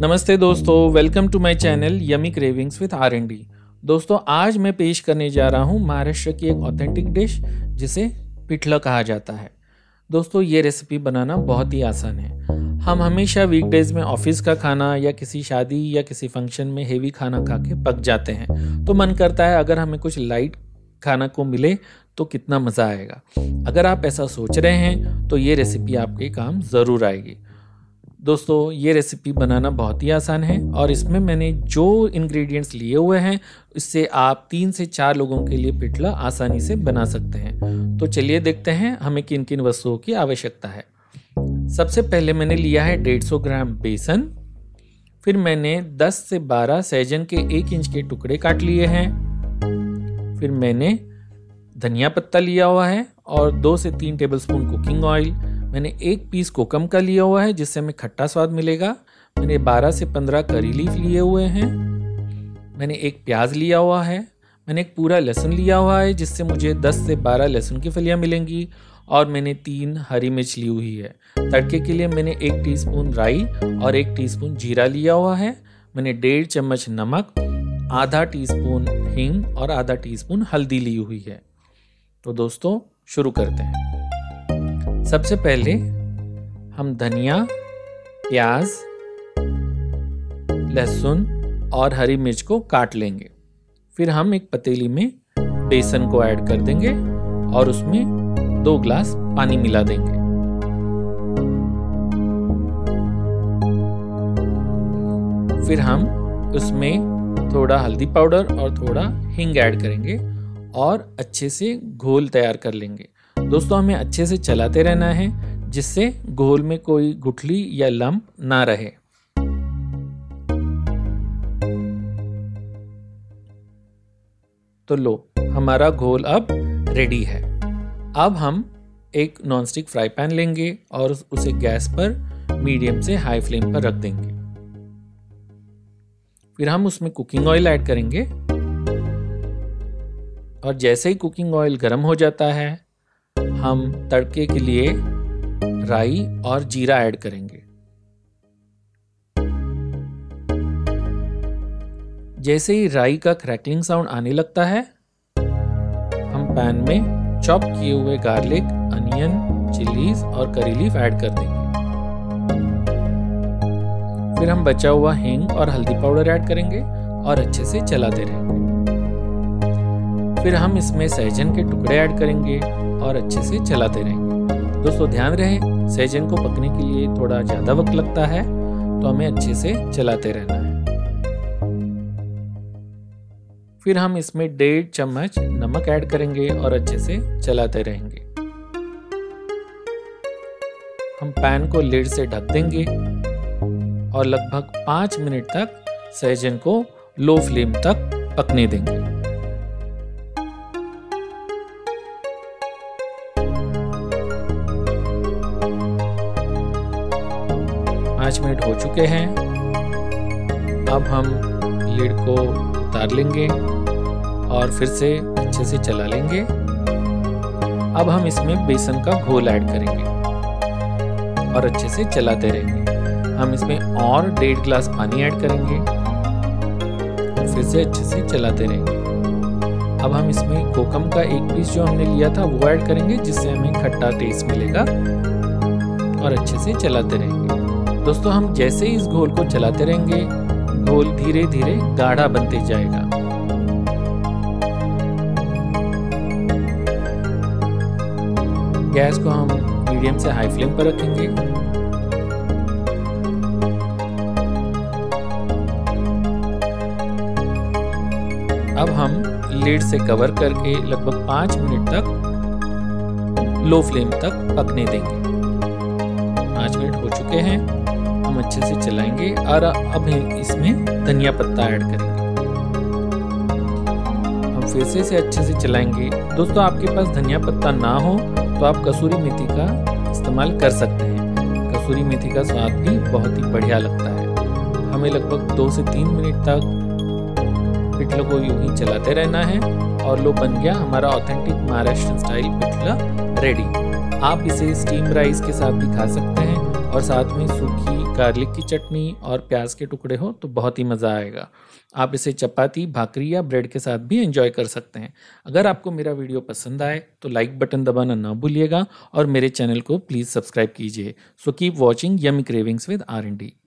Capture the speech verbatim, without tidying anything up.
नमस्ते दोस्तों, welcome to my channel yummy cravings with R and D. दोस्तों, आज मैं पेश करने जा रहा हूँ महाराष्ट्र की एक ऑथेंटिक डिश जिसे पिठला कहा जाता है। दोस्तों, ये रेसिपी बनाना बहुत ही आसान है। हम हमेशा वीकडेज में ऑफिस का खाना या किसी शादी या किसी फंक्शन में हेवी खाना खा के पक जाते हैं, तो मन करता है अगर हमें कुछ लाइट खाना को मिले तो कितना मज़ा आएगा। अगर आप ऐसा सोच रहे हैं तो ये रेसिपी आपके काम ज़रूर आएगी। दोस्तों, ये रेसिपी बनाना बहुत ही आसान है और इसमें मैंने जो इंग्रेडिएंट्स लिए हुए हैं इससे आप तीन से चार लोगों के लिए पिठला आसानी से बना सकते हैं। तो चलिए देखते हैं हमें किन किन वस्तुओं की आवश्यकता है। सबसे पहले मैंने लिया है डेढ़ सौ ग्राम बेसन। फिर मैंने दस से बारह सहजन के एक इंच के टुकड़े काट लिए हैं। फिर मैंने धनिया पत्ता लिया हुआ है और दो से तीन टेबलस्पून कुकिंग ऑयल। मैंने एक पीस कोकम का लिया हुआ है जिससे हमें खट्टा स्वाद मिलेगा। मैंने बारह से पंद्रह करी लीफ लिए हुए हैं। मैंने एक प्याज लिया हुआ है। मैंने एक पूरा लहसुन लिया हुआ है जिससे मुझे दस से बारह लहसुन की फलियां मिलेंगी। और मैंने तीन हरी मिर्च ली हुई है। तड़के के लिए मैंने एक टीस्पून राई और एक टीस्पून जीरा लिया हुआ है। मैंने डेढ़ चम्मच नमक, आधा टीस्पून हींग और आधा टीस्पून हल्दी ली हुई है। तो दोस्तों, शुरू करते हैं। सबसे पहले हम धनिया, प्याज, लहसुन और हरी मिर्च को काट लेंगे। फिर हम एक पतीली में बेसन को ऐड कर देंगे और उसमें दो ग्लास पानी मिला देंगे। फिर हम उसमें थोड़ा हल्दी पाउडर और थोड़ा हींग ऐड करेंगे और अच्छे से घोल तैयार कर लेंगे। दोस्तों, हमें अच्छे से चलाते रहना है जिससे घोल में कोई गुठली या लंप ना रहे। तो लो, हमारा घोल अब रेडी है। अब हम एक नॉनस्टिक फ्राई पैन लेंगे और उसे गैस पर मीडियम से हाई फ्लेम पर रख देंगे। फिर हम उसमें कुकिंग ऑयल ऐड करेंगे और जैसे ही कुकिंग ऑयल गर्म हो जाता है हम तड़के के लिए राई और जीरा ऐड करेंगे। जैसे ही राई का क्रैकलिंग साउंड आने लगता है हम पैन में चॉप किए हुए गार्लिक, अनियन, चिलीज और करी लीफ ऐड कर देंगे। फिर हम बचा हुआ हींग और हल्दी पाउडर ऐड करेंगे और अच्छे से चलाते रहेंगे। फिर हम इसमें सहजन के टुकड़े ऐड करेंगे और अच्छे से चलाते रहेंगे। दोस्तों, ध्यान रहे सहजन को पकने के लिए थोड़ा ज़्यादा वक्त लगता है, तो हमें अच्छे से चलाते रहना है। फिर हम इसमें डेढ़ चम्मच नमक ऐड करेंगे और अच्छे से चलाते रहेंगे। हम पैन को लिड से ढक देंगे और लगभग पाँच मिनट तक सहजन को लो फ्लेम तक पकने देंगे। पाँच मिनट हो चुके हैं। अब हम लिड को उतार लेंगे और फिर से अच्छे से चला लेंगे। अब हम इसमें बेसन का घोल ऐड करेंगे और अच्छे से चलाते रहेंगे। हम इसमें और डेढ़ ग्लास पानी ऐड करेंगे और फिर से अच्छे से चलाते रहेंगे। अब हम इसमें कोकम का एक पीस जो हमने लिया था वो ऐड करेंगे जिससे हमें खट्टा टेस्ट मिलेगा और अच्छे से चलाते रहेंगे। दोस्तों, हम जैसे ही इस घोल को चलाते रहेंगे घोल धीरे धीरे गाढ़ा बनते जाएगा। गैस को हम मीडियम से हाई फ्लेम पर रखेंगे। अब हम लिड से कवर करके लगभग पाँच मिनट तक लो फ्लेम तक पकने देंगे। पाँच मिनट हो चुके हैं। हम अच्छे से चलाएंगे और अब इसमें धनिया पत्ता ऐड करेंगे। हम फिर से इसे अच्छे से चलाएंगे। दोस्तों, आपके पास धनिया पत्ता ना हो तो आप कसूरी मेथी का इस्तेमाल कर सकते हैं। कसूरी मेथी का स्वाद भी बहुत ही बढ़िया लगता है। हमें लगभग दो से तीन मिनट तक पिठला को यूं ही चलाते रहना है और लो, बन गया हमारा authentic Maharashtrian style pithla ready. आप इसे स्टीम राइस के साथ भी खा सकते हैं और साथ में सूखी गार्लिक की चटनी और प्याज के टुकड़े हो तो बहुत ही मज़ा आएगा। आप इसे चपाती, भाकरी या ब्रेड के साथ भी एंजॉय कर सकते हैं। अगर आपको मेरा वीडियो पसंद आए तो लाइक बटन दबाना ना भूलिएगा और मेरे चैनल को प्लीज़ सब्सक्राइब कीजिए। So keep watching yummy cravings with R and D.